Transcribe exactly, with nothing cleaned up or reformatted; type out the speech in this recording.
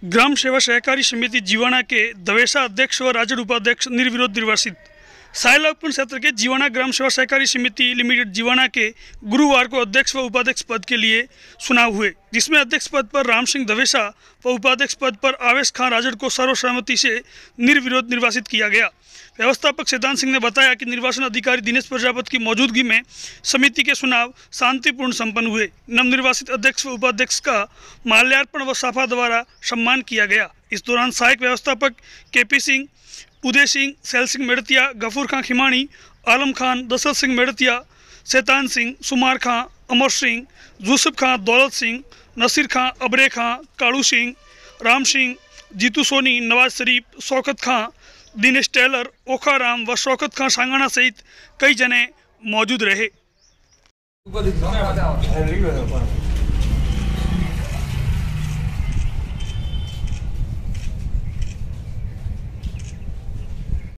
ग्राम सेवा सहकारी समिति जीवाणा के दवेसा अध्यक्ष व राजड़ उपाध्यक्ष निर्विरोध निर्वासित। सायलापुर क्षेत्र के जीवाणा ग्राम सेवा सहकारी समिति लिमिटेड जीवाणा के गुरुवार को अध्यक्ष व उपाध्यक्ष पद के लिए चुनाव हुए, जिसमें अध्यक्ष पद पर राम सिंह दवेसा व उपाध्यक्ष पद पर आवेश खान राजड़ को सर्वसम्मति से निर्विरोध निर्वासित किया गया। व्यवस्थापक सिद्धांत सिंह ने बताया कि निर्वाचन अधिकारी दिनेश प्रजापति की मौजूदगी में समिति के चुनाव शांतिपूर्ण संपन्न हुए। नवनिर्वाचित अध्यक्ष व उपाध्यक्ष का माल्यार्पण व साफा द्वारा सम्मान किया गया। इस दौरान सहायक व्यवस्थापक केपी सिंह, उदय सिंह, सैल सिंह मेड़तिया, गफूर खां खिमाणी, आलम खान, दशरथ सिंह मेड़तिया, शैतान सिंह, सुमार खां, अमर सिंह, यूसुफ खां, दौलत सिंह, नसीर खां, अबरे खां, कालू सिंह, राम सिंह, जीतू सोनी, नवाज शरीफ, शौकत खां, दिनेश टेलर, ओखाराम व शौकत खां सांगाणा सहित कई जने मौजूद रहे।